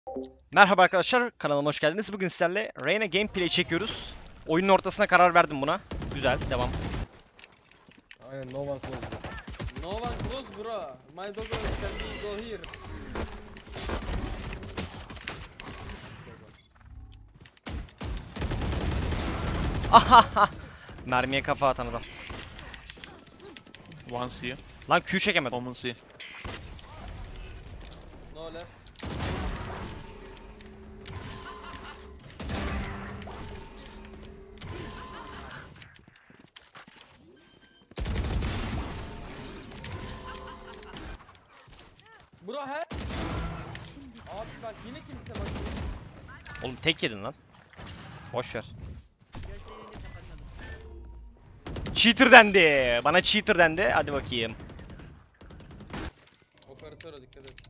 Merhaba arkadaşlar, kanalıma hoş geldiniz. Bugün sizlerle Reyna gameplay çekiyoruz. Oyunun ortasına karar verdim buna. Güzel, devam. Aynen, no one close. No one close, bro. My dog can be go here. Ahaha! Mermiye kafa atan adam. One C, Lan Q çekemedim. common C. No left. Bro he? Abi bak yine kimse bak. Oğlum tek yedin lan. Boş ver. Cheater dendi. Bana cheater dendi. Hadi bakayım. Operatöre dikkat et.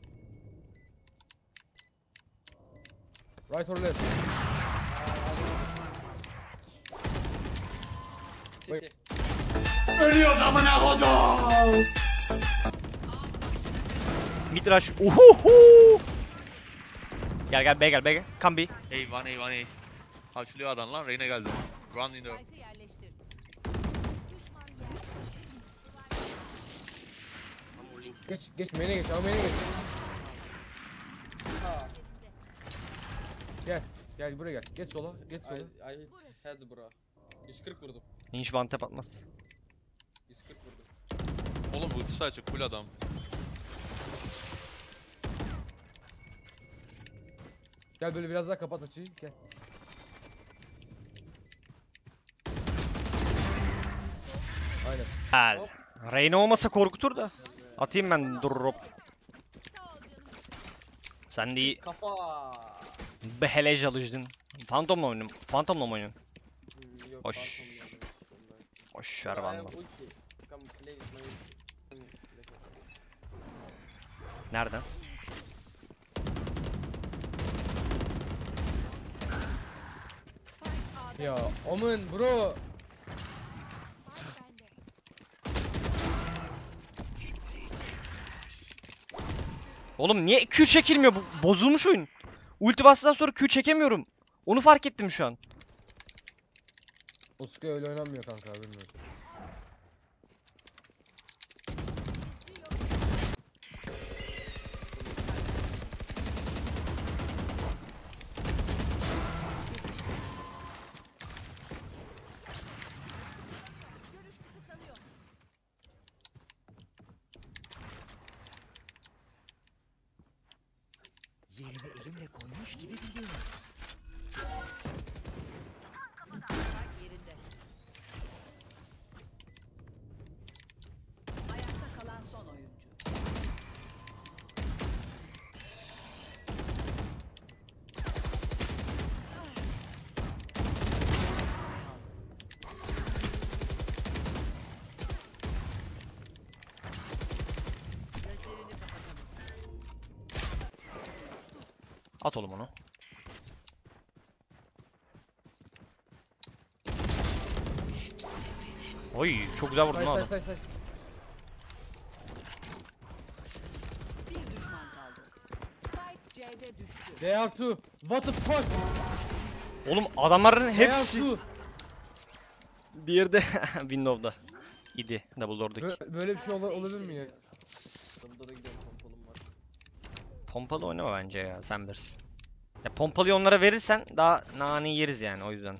Right or left? City. Mid rush. Uhuhu! Gel gel B gel B gel. Come B. Hey one A one A. Açılıyor adam lan, Reyna geldi. Run in there. Spike'ı yerleştir. Geç main'e geç, ama main'e geç. Ha. Gel buraya gel. Geç sola, geç sola. I hit head bro. 140 vurdum. Hiç one tap atmaz. 140 vurdum. Oğlum ultisi açık, full adam. Gel böyle biraz daha kapat açıyı. Gel. Aynen. Gel. Reyna olmasa korkutur da. Atayım ben drop. Sen de iyi Kafa. behelej alıştın. Phantom'la oynuyorum. Phantom'la mı oynuyorsun? Yok, Boş. phantom yazdım. Boş ver Bro, I valla. have ulti. Come play with my ulti. Nereden? Ya Omen bro. Oğlum niye Q çekilmiyor? Bu bozulmuş oyun. Ulti bastıktan sonra Q çekemiyorum. Onu fark ettim şu an. Osuke öyle oynanmıyor kanka, bilmiyorum. Görüş kısıtlanıyor. Yerini elimle koymuş gibi biliyorum. Spike yerinde. Ayakta kalan son oyuncu. Gözlerini kapatalım. At oğlum onu. Oy çok güzel vurdun Say lan say adam. say say. Bir düşman kaldı. Spike C'de düştü. They are two. What the fuck? Oğlum adamların They are hepsi two. diğeri de Windows'da idi. Double door'daki. Böyle bir şey olabilir mi ya? Dumbledore'a gidiyorum, pompalım var. Pompalı oynama bence ya, sen bilirsin. Ya pompalıyı onlara verirsen daha nane yeriz yani, o yüzden.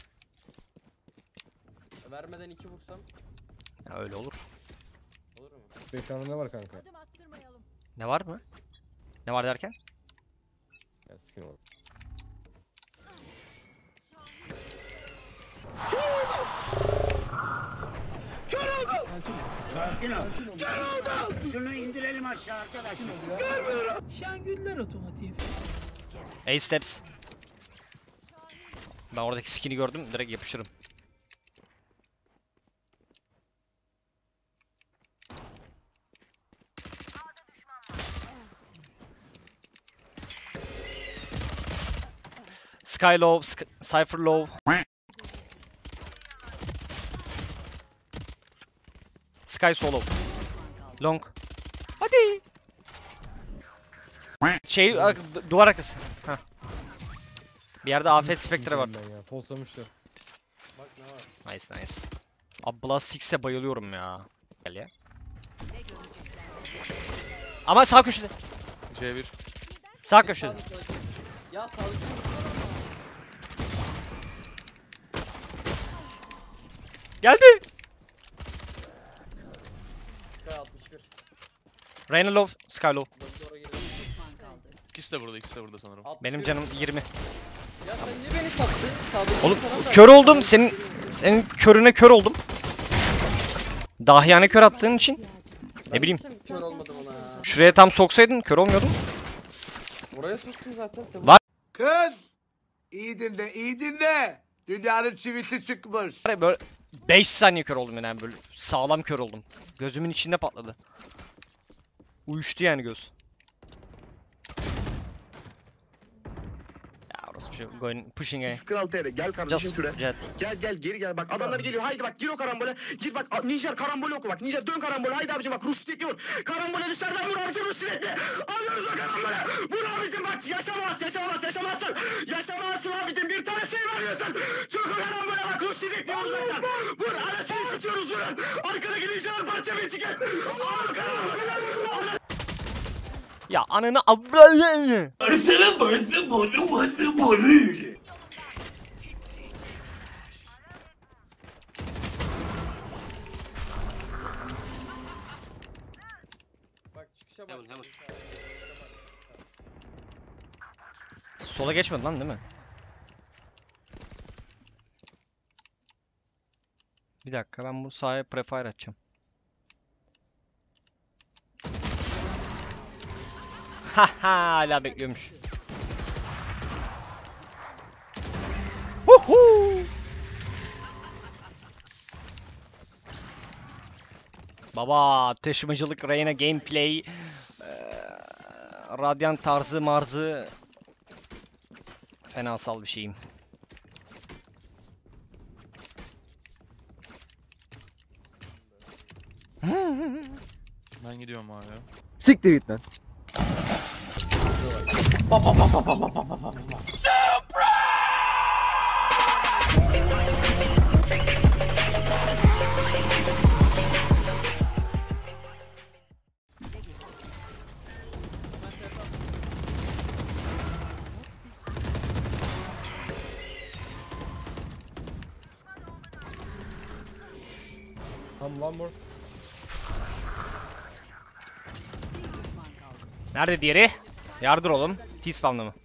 Vermeden 2 vursam Ya öyle olur. olur mu? Bekanında ne var kanka? Adım attırmayalım. Ne var mı? Ne var derken? Ya skin ol. Şunu indirelim aşağı arkadaşlar. Şengüller otomotiv. A steps. Ben oradaki skin'i gördüm, direkt yapışırım. Sky low, Cypher low. Sky solo. Long. Hadi. duvar arkası. Hah. Bir yerde AFS Spectre var. Ben ya. Foslamışlar. Bak ne var. Nice nice. Abi Blast 6'e bayılıyorum ya. Gel ya. Ama sağ köşede. C1. Sağ köşede. Ya sağlıklı Geldi. Sky 61. Reyna low, Sky low. Doktora girdi. Düşman kaldı. İkisi de burada sanırım. 61. Benim canım 20. Ya sen niye beni sattın? Sağdaki Oğlum falan da- kör oldum. Senin körüne kör oldum. Dahiyane kör attığın için. Ben Ne bileyim. nasıl Kör olmadım ona ya. Şuraya tam soksaydın kör olmuyordum. Oraya soktum zaten. Var. Kız! İyi dinle, iyi dinle. Dünyanın çivisi çıkmış. Var ya böyle 5 saniye kör oldum yani böyle sağlam kör oldum. Gözümün içinde patladı. Uyuştu yani göz. Ya orası bir şey. Pushing A. Kral TR gel kardeşim Just şuraya. jet. Gel geri gel bak adamlar geliyor haydi bak gir o karambole gir bak Nijer karambole oku bak Nijer dön karambole haydi abicim bak Rushdie vur karambole dışarıdan vur abicim Rushdie alıyoruz o karambole vur abicim bak yaşamazsın abicim bir tane şey veriyorsun çok o karambole bak Rushdie vur uzaktan vur arasını sıçıyoruz vurun arkadaki Nijer'in parça bir çıkar al karambole. Ya ananı avralı. Bak çıkışa bak. Sola geçmedi lan değil mi? Bir dakika ben bu sağa prefire açacağım. Haha hala bekliyormuş. Huhu! Baba taşımacılık Reyna gameplay Radiant tarzı marzı fenasal bir şeyim. Ben gidiyorum abi. Siktir git lan. Tamam one more. Bir düşman kaldı. Nerede diğeri? Yardır oğlum. T-spam'da mı?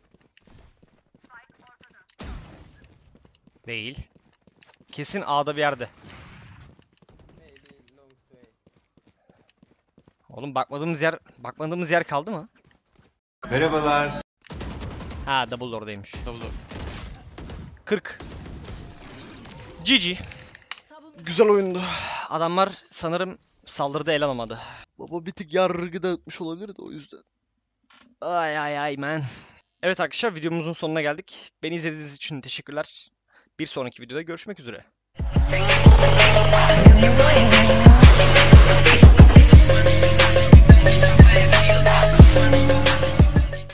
Değil. Kesin A'da bir yerde. Maybe long way. Oğlum bakmadığımız yer kaldı mı? Merhabalar. Ha double oradaymış. Double door. 40. GG. Savun. Güzel oyundu. Adamlar sanırım saldırıda el alamadı. Baba bir tık yargı dağıtmış olabilir de o yüzden. Ay ay ay man. Evet arkadaşlar videomuzun sonuna geldik. Beni izlediğiniz için teşekkürler. Bir sonraki videoda görüşmek üzere.